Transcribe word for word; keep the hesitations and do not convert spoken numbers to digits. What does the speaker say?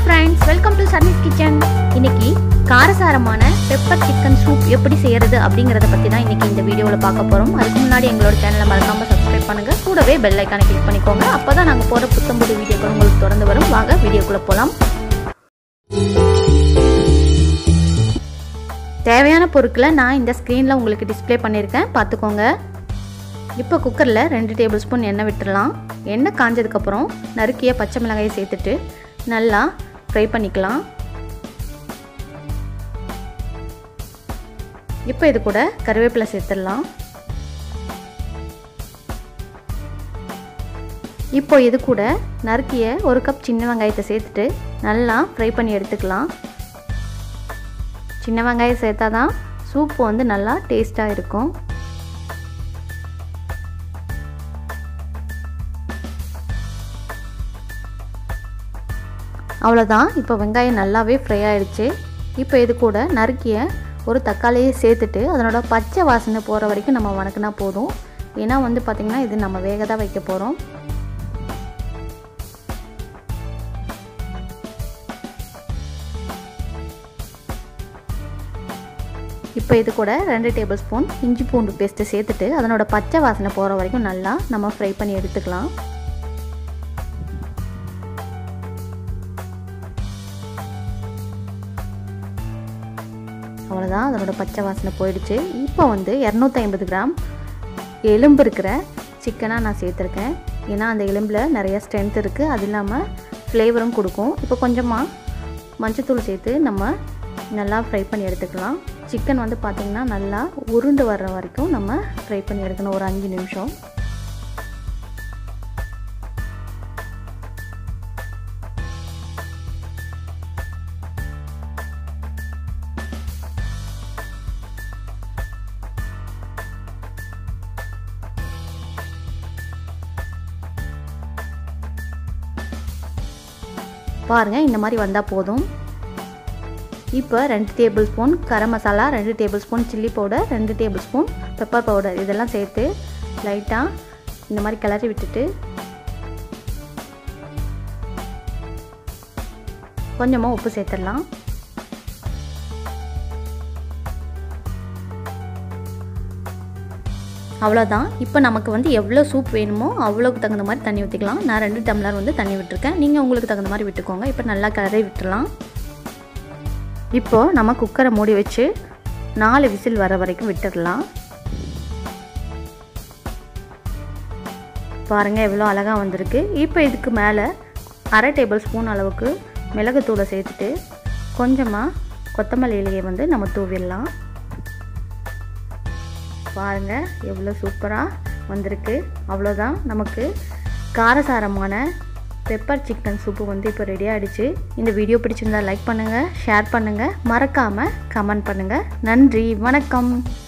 friends, welcome to Sarni's kitchen. இன்னைக்கு காரசாரமான pepper chicken soup எப்படி செய்யறது அப்படிங்கறத பத்தி தான் இன்னைக்கு இந்த வீடியோல பார்க்க போறோம். அதுக்கு முன்னாடி எங்களோட சேனலை மறக்காம subscribe பண்ணுங்க. கூடவே bell icon-ஐ click பண்ணிக்கோங்க. அப்பதான் நாங்க போற புத்தம்புது வீடியோக்கள் உங்களுக்கு தொடர்ந்து வரும். வாங்க வீடியோக்குள்ள போலாம். தேவையான பொருட்களை நான் இந்த ஸ்கிரீன்ல உங்களுக்கு டிஸ்ப்ளே பண்ணிருக்கேன். பாத்துக்கோங்க. இப்போ குக்கர்ல ரெண்டு டேபிள் ஸ்பூன் எண்ணெய் விட்டுறலாம். எண்ணெய் காஞ்சதுக்கு அப்புறம் நறுக்கிய பச்சை மிளகாயை சேர்த்துட்டு நல்லா ஃப்ரை பண்ணிக்கலாம். இப்போ இது கூட கறிவேப்பிலை சேர்த்துடலாம். இப்போ இது கூட நறுக்கிய ஒரு கப் சின்ன வெங்காயத்தை சேர்த்துட்டு நல்லா ஃப்ரை பண்ணி எடுத்துக்கலாம். சின்ன வெங்காயம் சேர்த்தாதான் சூப் வந்து நல்லா டேஸ்டாக இருக்கும். அவ்வளோதான். இப்போ வெங்காயம் நல்லாவே ஃப்ரை ஆகிடுச்சு. இப்போ இது கூட நறுக்கிய ஒரு தக்காளியை சேர்த்துட்டு அதனோட பச்சை வாசனை போகிற வரைக்கும் நம்ம வணக்கினா போதும். ஏன்னா வந்து பார்த்திங்கன்னா இது நம்ம வேக தான் வைக்க போகிறோம். இப்போ இது கூட ரெண்டு டேபிள் ஸ்பூன் இஞ்சி பூண்டு பேஸ்ட்டு சேர்த்துட்டு அதனோட பச்சை வாசனை போகிற வரைக்கும் நல்லா நம்ம ஃப்ரை பண்ணி எடுத்துக்கலாம். அவ்வளோதான், அதனோட பச்சை வாசனை போயிடுச்சு. இப்போ வந்து இரநூத்தி ஐம்பது கிராம் எலும்பு இருக்கிற சிக்கனாக நான் சேர்த்துருக்கேன். ஏன்னா அந்த எலும்பில் நிறைய ஸ்ட்ரென்த் இருக்குது, அது இல்லாமல் ஃப்ளேவரும் கொடுக்கும். இப்போ கொஞ்சமாக மஞ்சத்தூள் சேர்த்து நம்ம நல்லா ஃப்ரை பண்ணி எடுத்துக்கலாம். சிக்கன் வந்து பார்த்திங்கன்னா நல்லா உருண்டு வர்ற வரைக்கும் நம்ம ஃப்ரை பண்ணி எடுக்கணும், ஒரு அஞ்சு நிமிஷம். பாருங்கள், இந்த மாதிரி வந்தால் போதும். இப்போ ரெண்டு டேபிள் ஸ்பூன் கரம் மசாலா, ரெண்டு டேபிள் ஸ்பூன் சில்லி பவுடர், ரெண்டு டேபிள் ஸ்பூன் பெப்பர் பவுடர் இதெல்லாம் சேர்த்து லைட்டாக இந்த மாதிரி கிளறி விட்டுட்டு கொஞ்சமாக உப்பு சேர்த்துடலாம். அவ்வளோதான். இப்போ நமக்கு வந்து எவ்வளோ சூப் வேணுமோ அவ்வளோக்கு தகுந்த மாதிரி தண்ணி ஊற்றிக்கலாம். நான் ரெண்டு டம்ளர் வந்து தண்ணி விட்டுருக்கேன், நீங்கள் உங்களுக்கு தகுந்த மாதிரி விட்டுக்கோங்க. இப்போ நல்லா கிளறி விட்டுடலாம். இப்போது நம்ம குக்கரை மூடி வச்சு நாலு விசில் வர வரைக்கும் விட்டுடலாம். பாருங்கள் எவ்வளோ அழகாக வந்திருக்கு. இப்போ இதுக்கு மேலே அரை டேபிள் ஸ்பூன் அளவுக்கு மிளகுத்தூளை சேர்த்துட்டு கொஞ்சமாக கொத்தமல்லி இலையை வந்து நம்ம தூவிடலாம். பாருங்கள் எவ்வளோ சூப்பராக வந்திருக்கு. அவ்வளோதான், நமக்கு காரசாரமான பெப்பர் சிக்கன் சூப்பு வந்து இப்போ ரெடி ஆகிடுச்சு. இந்த வீடியோ பிடிச்சிருந்தால் லைக் பண்ணுங்கள், ஷேர் பண்ணுங்கள், மறக்காமல் கமெண்ட் பண்ணுங்கள். நன்றி, வணக்கம்.